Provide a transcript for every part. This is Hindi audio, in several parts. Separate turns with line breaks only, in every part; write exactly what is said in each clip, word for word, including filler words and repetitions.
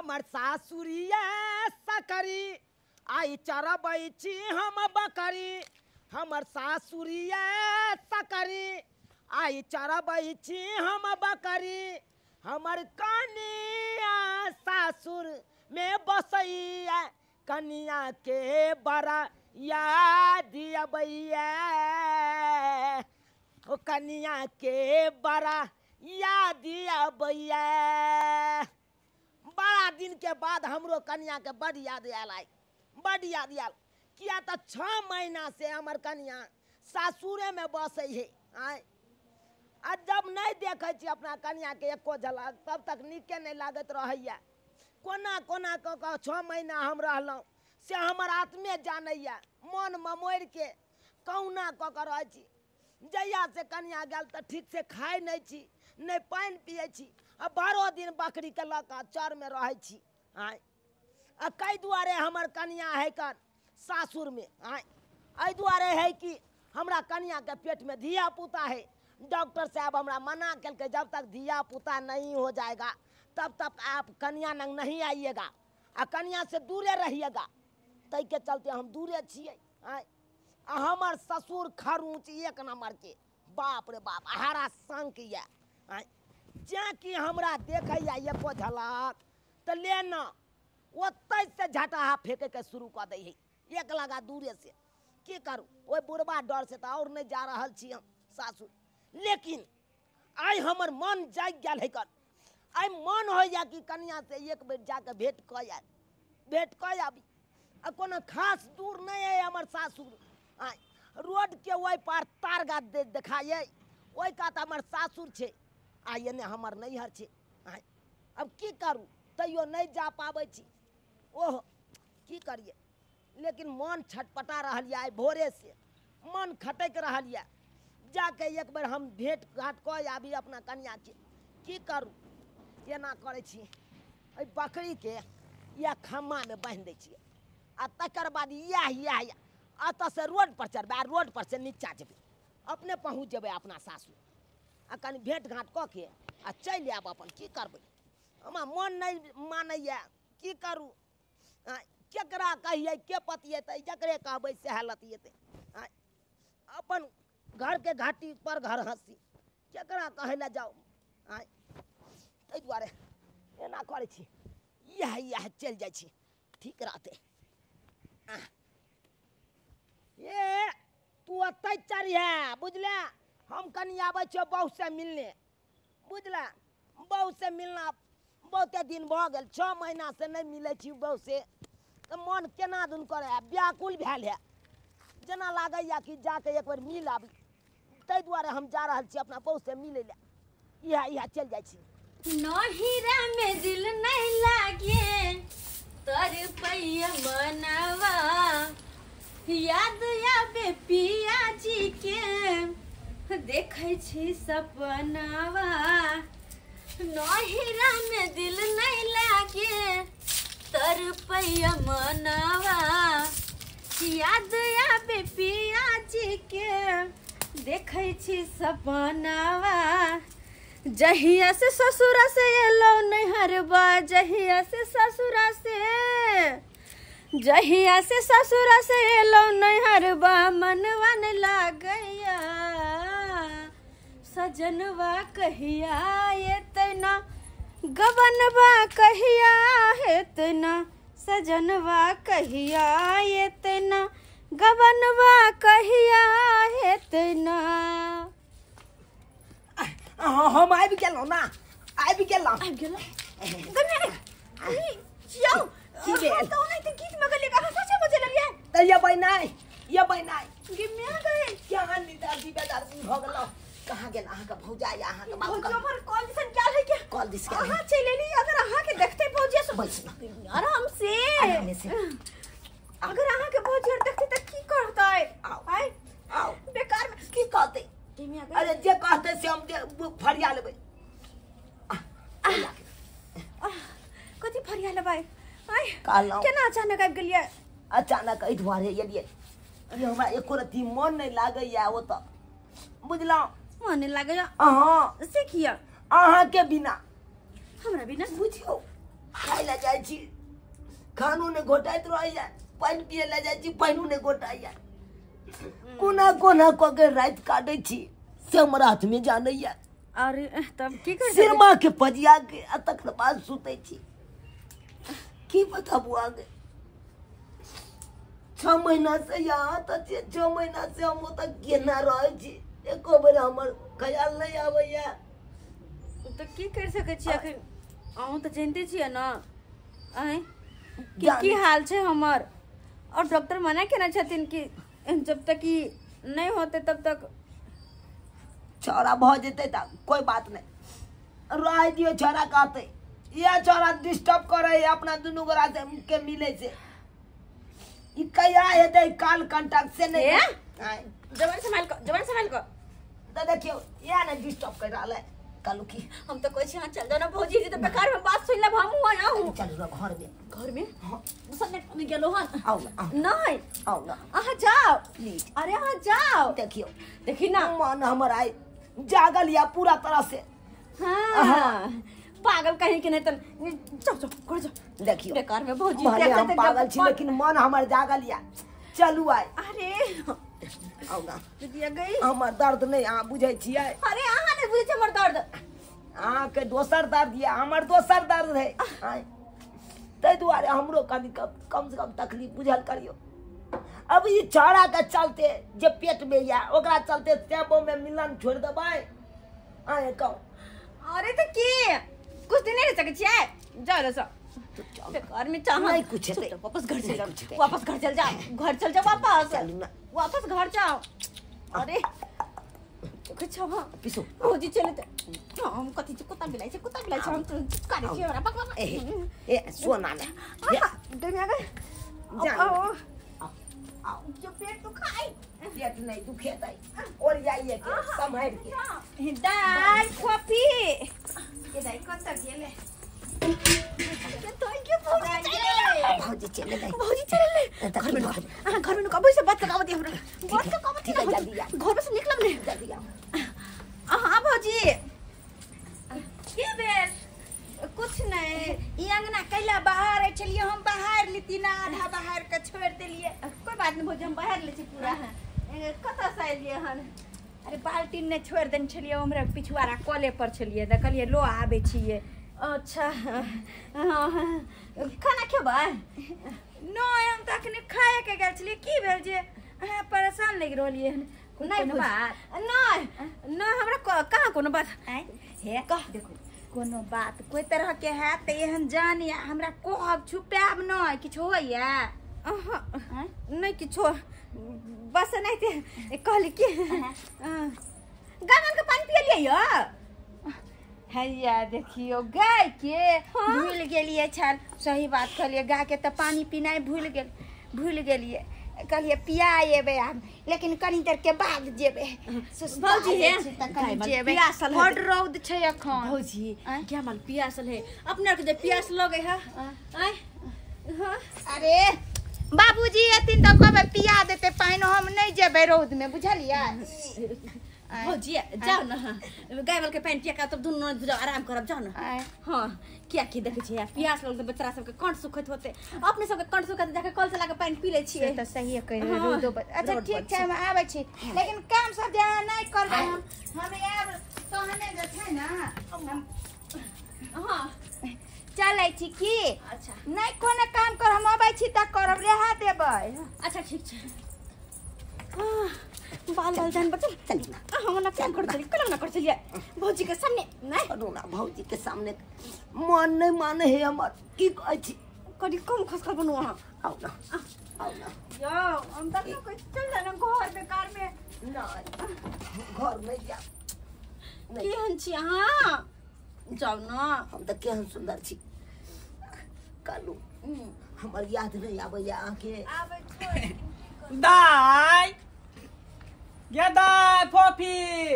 हमर सासुरिया सकरी आई चरबै छी हम बकरी हमर सासुरिया सकरी आई चरबै छी हम बकरी हमर कनिया सासुर में बसैया कनिया के बड़ा याद अबैया ओ कनिया के बड़ा याद अबैया बड़ा दिन के बाद हमरो कनिया के बड़ याद आयल आई बड़ याद आयल किया तो छह महीना से हमर कनिया सासुरे में बसे है आय आ जब नहीं देखे छी अपना कनिया के एको झलक तब तक नीके नहीं लागत रहैया कोना कोना क क छह महीना हम रहलहुँ से हमर आत्मे जानैया मन ममोड़ के कहुना क क रहै छी जहिया से कनिया गेल तो ठीक से खाए नहीं छी नहीं पानी पिए छी आ बारह दिन बकरी के लऽ कऽ चर में रहै छी आय आ कई दुआरे हमर कनिया है कन सासुर में आय एहि दुआरे है कि हमरा कनिया के पेट में धिया पुता है डॉक्टर साहब हमरा मना करके जब तक धिया पुता नहीं हो जाएगा तब तक आप कन्या नंग नहीं आइएगा आ कन्या से दूरे रहिएगा तै के चलते हम दूरे छिए आ हमर ससुर खरूच एक नंबर के बाप रे बाप हरा संक ये जे कि हमरा देखैया एको झलक तो ले न ओतै से झटाहा फेंके के शुरू कर दै है एक लगा दूरे से की करूँ ओहि बुढ़बा डर से तो और नहीं जा रहल छी हम सासुर लेकिन आई हमर मन जाग गया है कन आई मन हो जा कि कन्या से एक बेर जाके भेंट क जाए भेंट क आबी आ कोनो खास दूर नहीं है हमर सासुर आ रोड के ओहि पार तारगा दे देखाए ओहि कात हमर सासुर छे आ एने हमर नैहर छे आ अब की करूँ तैयो नहीं जा पाबै छी ओह की करिए लेकिन मन छटपटा रहल है भोरे से मन खटक रहल है जाके एक बेर हम भेंट घाट क आबी अपना कन्या के की करूँ एना करे छी बकरी के या खम्मा में बांध दै छियै आ तकर बाद यह यह अतः से रोड पर चढ़बे रोड पर से नीचा जेबे अपने पहुँच जेबे अपना सासुर आ कनी भेंट घाट क के आ चलि आब अपन की करबै हमरा मन नहीं मानैया की करूँ केकरा कहिए के पतिएतै जकरे कहबै सएह लतिएतै अपन घर के घाटी पर घर हंसी केकरा कहे ला जाओ आय ताहि दुआरे एना करे छी यह यह चल जाय छी ठीक रहते ये तू अतै चढ़िया बुझले हम कनी आबै छियौ बहू से मिलने बुझले बहू से मिलना बहुते दिन भ गेल छह महीना से नहीं मिले छी बहू से तो मन केना दुन करे व्याकुल भेल है जना लागैया कि जाके एक बार मिल आबी ताहि दुआरे हम जा रहल छी अपना बहू से मिले ले इहा इहा चल जाय छी
नहिरा में दिल नहीं लागे तर पैया मनवा याद आवे पिया जी के देखे छी सपनावा नहिरा में दिल नहीं लागे तर पैया मनवा याद आवे पिया जी के देखे छी सपनावा जहिया से ससुरा से एलो नैहरबा जहिया से ससुरा से जहिया से ससुरा से एलो नैहरबा मनवा न लागैया सजनवा कहिया एतना गबनवा कहिया एतना सजनवा कहिया एतना गबनवा कहिया एतना
हम आबि गेलहुँ ना आबि गेलहुँ
आबि गेलहुँ गन्ने जाओ
की भेल
तो नहीं तो गीत में गले कहां से बजे लगिया
त ये बैनाई ये बैनाई
गे मैं गए
क्या निदा जी बेदार भ गेलौ कहां गेल अहाँ के भौजाई अहाँ के बाबू
भौजी हमर कॉल दिसन क्या है क्या
कॉल दिस के
अहाँ चले ली अगर अहाँ के देखते भौजी से
बैस
आराम से
आराम से
अगर अहाँ के भौजी देखते त की करता है
आओ
आय
आओ
बेकार में
की कहते अरे जे कहते से हम फरिया लेबै
कथी फरिया लेबै आय
कहलौ
केना अचानक आबि गेलियै
अचानक एहि दुआरे एलियै अरे हमरा एको रती मन नहीं लागैया ओ त बुझलौ
मन नहीं लागैया
अहाँ
से किया
अहाँ के बिना
हमरा बिना
बुझियो खाय ले जाय छी खानो ने घोटाइत रहैया पानि पिए ले जाय छी पानियो ने घोटाइया कोना कोना क के रात काटै छी से हमर हाथ में जानैया
अरे तब की कर
सिरमा के पजिया के आ तकर बाद सुतै छी की बताबू आगे छह महीना से यहाँ तक छह महीना से हम ओतऽ केना रहै छी एको बेर हमर ख्याल नहीं आबैया
तो की कर सके छी आखिर अहूँ तो जानते छिए ना आए कि
जाने
की हाल छे हमर और डॉक्टर मना केना छथिन कि जब तक कि नहीं होते तब तक
छोरा भ जेतै त कोई बात नहीं रह दियो छोरा कहते ये छोरा डिस्टर्ब करे अपना दुनू गोरा से के मिले से ई कया हेतै काल कंटक से नहीं
ए?
आय
जवान संभाल को जवान संभाल को
तो देखियो ये ना डिस्टर्ब कर रहले कालू की
हम तो कोई हां चल जाना भौजी जी तो बेकार में बात सुन ले हम हुआ हूं
चल रो घर में
घर में
हां
मुसन्ने में गेलो हन
आओ ना आओ,
नहीं
आओ ना
आहा जाओ
प्लीज
अरे हाँ जाओ
देखियो
देखी ना
मन हमर आई जागल या पूरा तरह से
हाँ पागल कहीं के नहीं तो जाओ जाओ घर जाओ
देखियो
बेकार में भौजी
भले
देखते
हम
थे
पागल
जब-
छी लेकिन मन हमर जागल या चलू आय
अरे
आओ ना
दिया गई
हमर दर्द नहीं अहाँ बुझे छियै
अरे अहाँ नहीं बुझे हमर दर्द
अहाँ के दोसर दर्द या हमर दोसर दर्द है आय ताहि दुआरे हमरो कभी कम कम से कम तकलीफ बुझल करियो अब ई छोड़ा के चलते जे पेट में या ओकरा चलते सेबो में मिलन छोड़ देबै आय कहू
अरे तो की कुछ दिन नहीं रह सके छिए जाओ रे सब बेकार में चाह
नहीं कुछ है
वापस घर चल
नहीं
जाओ
कुछ है।
वापस घर चल जाओ घर चल जाओ वापस
चलू ना
वापस घर जाओ अरे कुछ हो
पिसो
भौजी चले तो हम कथि से कुत्ता बिलाई से कुत्ता बिलाई से हम तो चिपकारे छिए हमरा बक बक
ए ए सोना ने
दुनिया गए
जान।
आओ
आओ आओ
जो पेट तो खाई
पेट नहीं दुखेतै और जाइए के संभाल के
दाल कॉफी ये दाई कौन सा गेले थैंक यू भौजी चले
भौजी चले गए
भौजी चले घर में हां घर में कब से बात लगाव दे हमरा बात तो कब
ठीक है जल्दी आ
घर में से निकलब नहीं
जल्दी आओ
हां भौजी के बेल कुछ नहीं ई अंगना कैला बाहर है चलिए हम बाहर लेती ना आधा बाहर का छोड़ देलिए कोई बात नहीं भौजी हम बाहर ले छी पूरा कत से एलिए हन अरे बाल्टी ने छोड़ देन छलिए हमरा पिछवाड़ा कले पर छलिए देखलिए लो आबे छिए अच्छा खाना खेबै नहीं हम तो अखने खाए के गेल छलिए की भेल जे अहाँ परेशान लग रहलिए हन नहीं बात नहीं नहीं हमरा कहाँ कोनो बात हे कह देखो कोनो बात कोई तरह के है त एहन जानी हमरा कहब छुपाब नहीं किछ होइया नहीं किछो बस नहीं थे कहली कि गामन के पानी पिए लियो हैया देखियो गाय के भूल गेलिए छल सही बात कहलिए गाय के त पानी पीनाई भूल गेल भूल गेलिए कहलिए पिया एबे आब लेकिन कनी देर के बाद जेबे भौजी है जेबे हट रौद छै अखन भौजी क्या माल पियासल है अपने के जे प्यास लगे है आय अरे बाबूजी एतिन त कबे पिया देते पानी हम नहीं जेबे रौद में बुझलिए भौजी जाओ ना गाय वाल के पानी पिया तब दुनो जाओ आराम करब जाओ ना हां क्या की देखे छिए प्यास लोग बेचारा सब के कंठ सुखत होते अपने सब के कंठ सुखत जाके कल से लाके पानी पी ले छिए त सही है कह रोदो अच्छा ठीक छै हम आबै छी लेकिन काम सब जे नहीं करबे हम हम आब तो हने जे छै ना हां चलै छी की अच्छा नहीं कोनो काम कर हम आबै छी त करब रेहा देबै अच्छा ठीक छै बाल बाल जान बचल चली ना हम ना काम कर चली कलम ना कर चलिए भौजी के सामने नहीं
करू ना भौजी के सामने मन नहीं माने है हमर की कहै छी
कडी कम खसखस बनू हां
आओ ना आओ ना
यो हम तक कोई चल जाना घर बेकार में
ना घर में जा
की हन छी हां जाओ ना
हम त केहन सुंदर छी कालू हमर याद नहीं आबैया आके
आबै छोड़
दाई गे दाई फोफी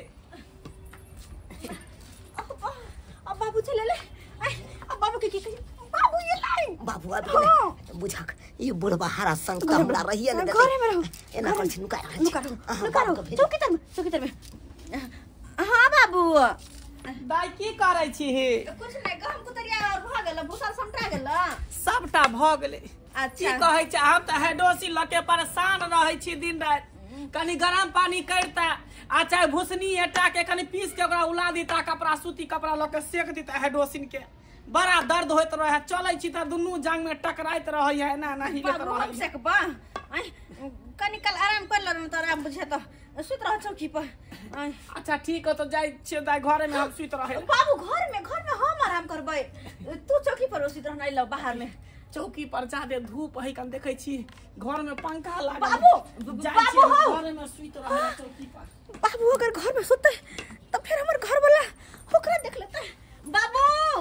अब बाबू चले ले अब बाबू के की कही बाबू ये लाई
बाबू अब गेलै बुझक ई बुढ़बा हरा संग का हमरा रहिए ने
घरे में रहो
एना कर छी नुका
नुका नुका चौकी तर में चौकी तर में हां बाबू
दाई की करै छी
कुछ नहीं गहम कुतरिया और भ गेल गेल भूसा समटा गेल
सबटा भ गेलै
अच्छा
की कहै छै हम त हेडोसी ल के परेशान रहै छी दिन रात कनी गरम पानी करता आ चाहे भूसनी एटा के कनी पीस के ओकरा उला दीता कपड़ा सूती कपड़ा ल के सेक दीता हेडोसिन के बड़ा दर्द होइत रहे चलै छी त दुनू जांग में टकराइत रहै है ना नहीं लेत
बाबू हम
रहै
सेकबा कनी कल आराम कर ल त आराम बुझे त सुत रह चौकी पर
अच्छा ठीक हो तो जाय छियै दाई घरे में हम सुत रहे
बाबू घर में घर में हम आराम करबै तू चौकी पर सुत रहना ल बाहर में
चौकी पर जादे धूप है कन देखै छी घर में पंखा लागल
बाबू
बाबू घर में सुत रहे चौकी पर
बाबू अगर घर में सुते तो फिर हमर घर वाला ओकरा देख लेते बाबू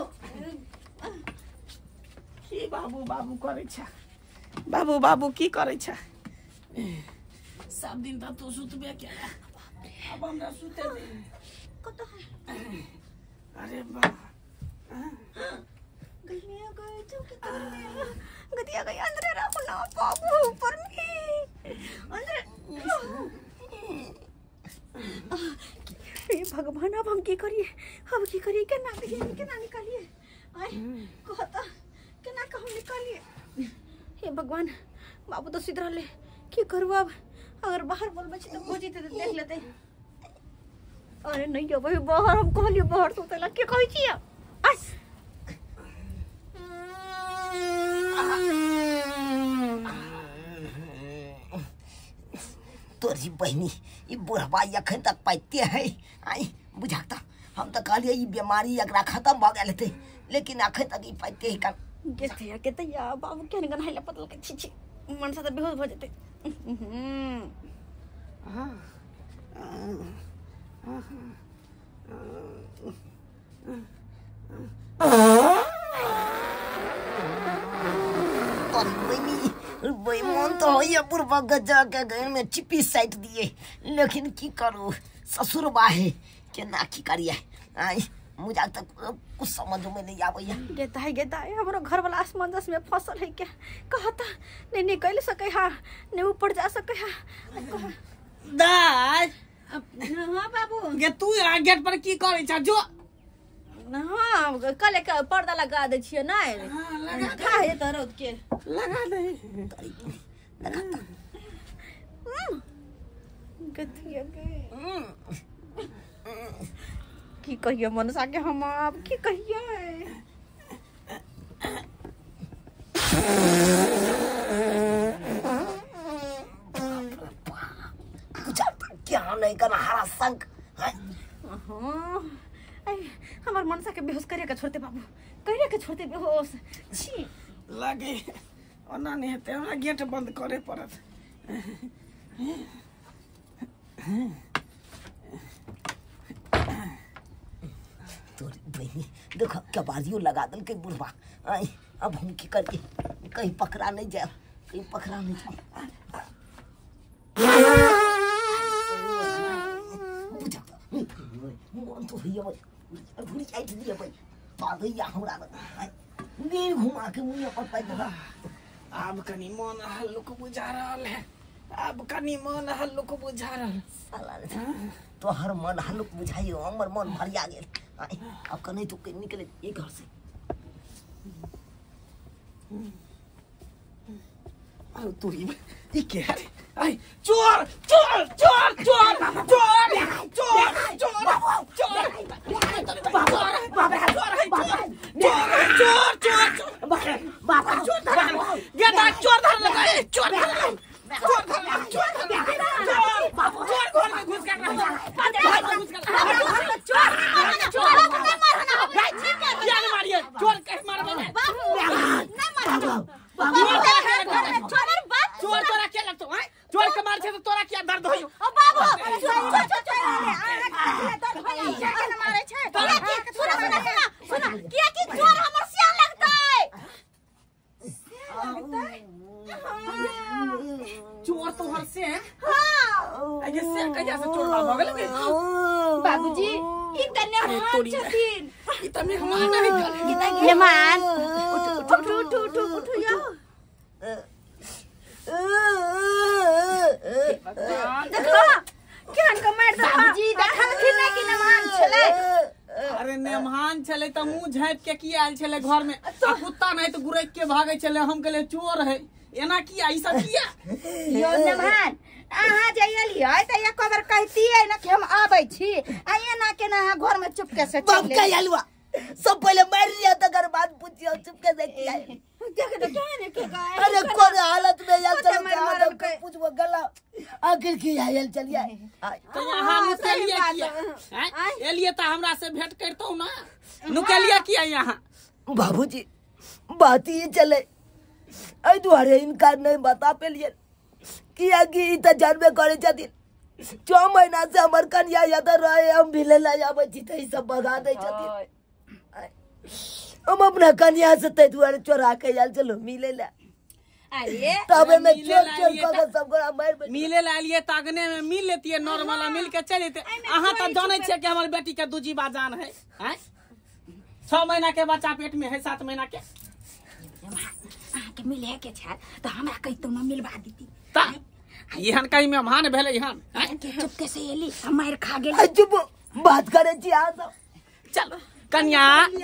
की बाबू बाबू करे छ बाबू बाबू की करे छ सब दिन त तू सुतबे केला अब हमरा सुते दे
कत है
अरे बा
गलिया गए चौकी पर में गदिया गई अंदर रखो ना बाबू ऊपर में अंदर हे भगवान अब हम की करिए अब की करिए केना करिए केना निकालिए आय कहता केना कहूं निकालिए हे भगवान बाबू तो सीधा ले की करू अब अगर बाहर बोल बचे तो खोजी तो देख लेते अरे नहीं अब बाहर हम कहलिए बाहर सुतेला के कहै छी आय
तोरी बहनी ये बुढ़वा अखन तक पाइते है आई बुझाता हम तो कहलिए ये बीमारी एकरा खत्म भ गेल थे लेकिन अखन तक ये पाइते है कन
केते केते या बाबू के न गनहाइला पतल के छी छी मन से त बेहोश भ जते
हां
और बहनी वही मन तो ये बुढ़वा गजा के घर में चिपी साइट दिए लेकिन की करूं ससुर बा है केना की करिए आई मुझे तक कुछ समझ में नहीं आवैया
गेता है गेता है हमरो घर वाला आसमंजस में फसल है क्या कहता नहीं निकल सके हा नहीं ऊपर जा सके हा
दाई
हां बाबू
गे तू आ गेट पर की करे छ जो
हां कल के पर्दा लगा दे छिए ना
हां लगा
खा है त रौद के
लगा दे
लगा
गतिया के की कहिए मनसा के हम आप की कहिए
क्या नहीं करना हरा संग
हमार मनसा के बेहोश करे के छोड़ते बाबू करे के छोड़ते बेहोश छी
लगे ओना नहीं हेते हमरा गेट बंद करे पड़त
तोरी बहनी देखो क्या बाजियो लगा दल के बुढ़वा आई अब हम की करके कहीं पकड़ा नहीं जाए कहीं पकड़ा नहीं जाए मन तो भैया भाई भूरी आइट दिया भाई पागल या हमरा नीर घुमा के मुंह पर पाई दे
अब कनी मन हल्लुक बुझा रहल है अब कनी मन हल्लुक बुझा रहल
साला तो हर मन हल्लुक बुझाई हमर मन भरिया गेल आई अब कने तो के निकले ये घर से
आओ तू ये के है आई चोर चोर चोर चोर चोर चोर चोर चोर बाबा बाबा चोर है चोर चोर चोर
बाबा
चोर ये दा चोर धर लगा है चोर चोर धर चोर धर बाबू चोर घर में घुस कर रहा है घर में घुस कर चोर चोर नहीं मारना भाई ठीक है क्या नहीं मारिए चोर कैसे मार बाबू नहीं मारना बाबू चोर तोरा क्या लगतो है चोर के मार से तो तोरा क्या दर्द होयो
ओ बाबू चोर चोर चोर चोर दर्द होया क्या न मारे छै तोरा की सुना सुना सुना किया कि चोर हमर सियान लगतै सियान लगतै
चोर तो हर से है
हां
ये से कहिया से चोर भाग गेल
बाबूजी ई तने हाथ छथिन
ई तने हमार नहीं करे
मेहमान उठ उठ उठ उठ उठ यो देखो केहन के मार दे बाबूजी देखा कि नहीं कि मेहमान छले
अरे मेहमान छले छले त मुंह झाँप के की आयल छले घर में आ कुत्ता नहीं तो गुरैक के भागे छले हम कहले चोर है एना किया ई सब किया
यो नमान अहाँ जे एलियै त एक बार कहतियै न कि हम आबै छी आ एना केना अहाँ घर में चुपके से
बाप का हलवा सब पहले मार लिया तकर बाद पूछियो चुपके से किया
देख तो क्या ने के गाय
अरे कौन हालत में यार चलो क्या पूछबो गला आखिर की आयल चलिए
तो यहाँ नुकेलिए किया एलिए त हमरा से भेंट करतौ ना नुकेलिए किया यहाँ
बाबूजी बात ही चले आई दुआरे इनकार नहीं बता पेलिए किया कि त जानबे करे छथिन छह महीना से हमर कन्या याद रहे हम भी ले जाबे छी त ई सब भगा दे छथिन हम अपना कन्या से ते दुआरे चोरा के जाल चलो मिले ला
अरे
तबे में चोर चोर का सब गोरा मार
मिले ला लिए तागने में मिल लेती नॉर्मल मिल के चले थे अहाँ त जाने छे कि हमर बेटी के दूजी बाजान है हैं छह महीना के बच्चा पेट में है सात महीना के
के मिले के छ त हमरा कहि तो न मिलबा दीती
ता यहन कहीं मेहमान भेले यहन
चुपके से एली हम मार खा गेली
चुप बात करे छी आ सब
चल कन्या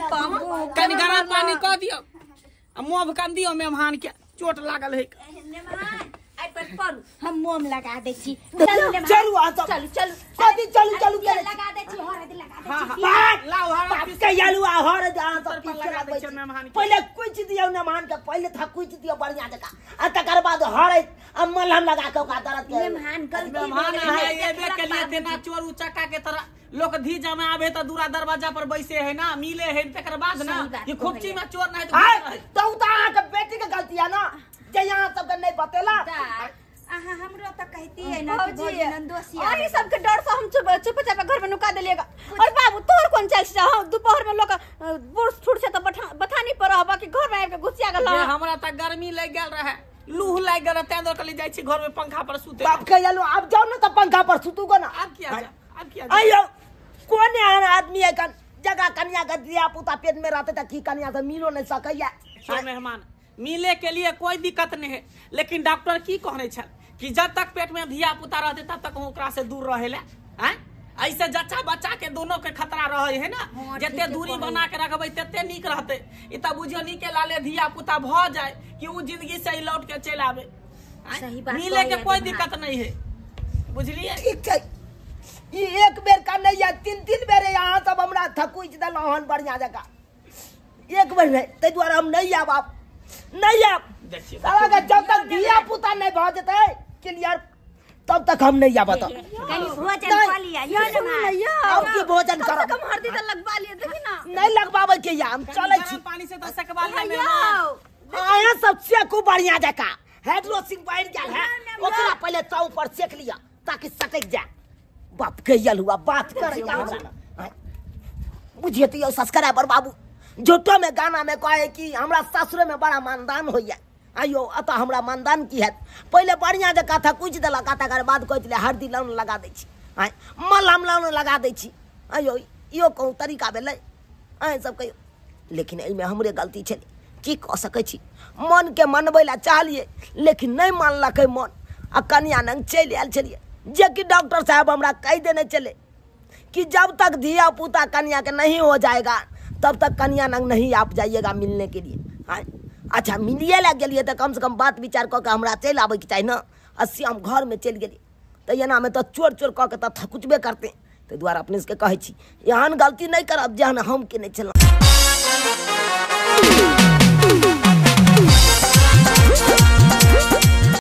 कनी गरम पानी क दियो आ मुंह भकन दियो मेहमान के चोट लागल है
मेहमान आई पर पर हम मोम लगा दे छी चलो
चलू आ सब
चलो चलो
शादी चलू चलू
लगा दे छी हर दिन लगा दे
हां
छी
हां लाओ हरा
के यालू आ हर जा सब पीस
लगा
लगा
दे छी मेहमान के
पहले कुछ दियो मेहमान के पहले था कुछ दियो बढ़िया जका आ तकर बाद हर आ मलहम लगा के ओका दर्द के
मेहमान गलती
मेहमान है ये बे के लिए देना चोर उचक्का के तरह लोग धी जमा आवे त दूरा दरवाजा पर बैसे है ना मिले है तकर बाद ना ये खुपची में चोर नहीं तो
तो उतारा के बेटी के गलती है ना जे यहां सब के नहीं बतेला
अहाँ हमरो त कहती है ना कि भौजी नंदोसिया और ई सब के डर से हम चुप चुपचाप घर में नुका देलिएगा और बाबू तोर कोन चल से हम दोपहर में लोग बुढ़ फुट से त बथानी पर रहबा कि घर में आके घुसिया गेल
हमरा त गर्मी लग गेल रहे लूह लग गेल त दो कली जाई छी घर में पंखा पर सुते
बाप के यालो अब जाओ ना त पंखा पर सुतू को ना
अब किया अब किया
आयो कौन है आदमी है कन जगह कन्या का दिया पुता पेट में रहते त की कन्या से मिलो नहीं सकैया
सो मेहमान मिले के लिए कोई दिक्कत नहीं है लेकिन डॉक्टर की कहने छ कि जब तक पेट में धिया पुता रहते तब तक ओकरा से दूर रहेला हैं ऐसे जच्चा बच्चा के दोनों के खतरा रहे है ना जते दूरी बना के रखबे तते नीक रहते ई त बुझियो नीके लाले धिया पुता भ जाए कि उ जिंदगी से लौट के चल आवे
सही बात
मिले के कोई दिक्कत नहीं है बुझलिए
ठीक है ई एक बेर का नहीं है तीन तीन बेर यहां सब हमरा थकुच दलहन बढ़िया जगह एक बेर नहीं ते द्वारा हम नहीं आब आप नहीं आब साला का जब तक धिया पुता नहीं भ जते क्लियर तब तक हम नहीं आबत
कहीं भोजन खा लिया यो ना
अब के भोजन करो
कम हरदी त लगवा लिया देखी ना
नहीं लगवावे के या हम चले छी
पानी से तो सकवा ले मेहमान
आया सबसे खूब बढ़िया जगह हाइड्रोसिन बैठ गेल है ओकरा पहले चौ पर सेक लिया ताकि सटक जाए बाप के यल हुआ बात करे हमरा बुझिए तो सब्सक्राइबर बाबू झूठो में गाना में कहे कि हमरा ससुर में बड़ा मानदान होइया आयो अतः हमरा मानदान की है पहले बढ़िया जगह था कुछ दला का तकर बाद कहले हरदी लाउन लगा दै छी आय मलहम लाउन लगा दै छी आयो यो कहूँ तरीका भेलै आय सब कहियो लेकिन एहिमे हमरे गलती छलै की कह सकै छी मन के मनबै ला चाहलिए लेकिन नहीं मानलकै मन आ कन्या नंग चलि आयल छलिए जे कि डॉक्टर साहब हमरा कह देने चले कि जब तक धिया पुता कन्या के नहीं हो जाएगा तब तक कन्या नंग नहीं आप जाइएगा मिलने के लिए हाँ अच्छा मिलिए लग गलिए तो कम से कम बात विचार कऽ के हमरा चलि आबे के चाहिए ना अस्सी हम घर में चलि गेलिए तो एना में तो चोर चोर कऽ के तो थकुचबे करते ताहि दुआरे अपने से कहे छी एहन गलती नहीं करब जेहन हम के नहीं चलना।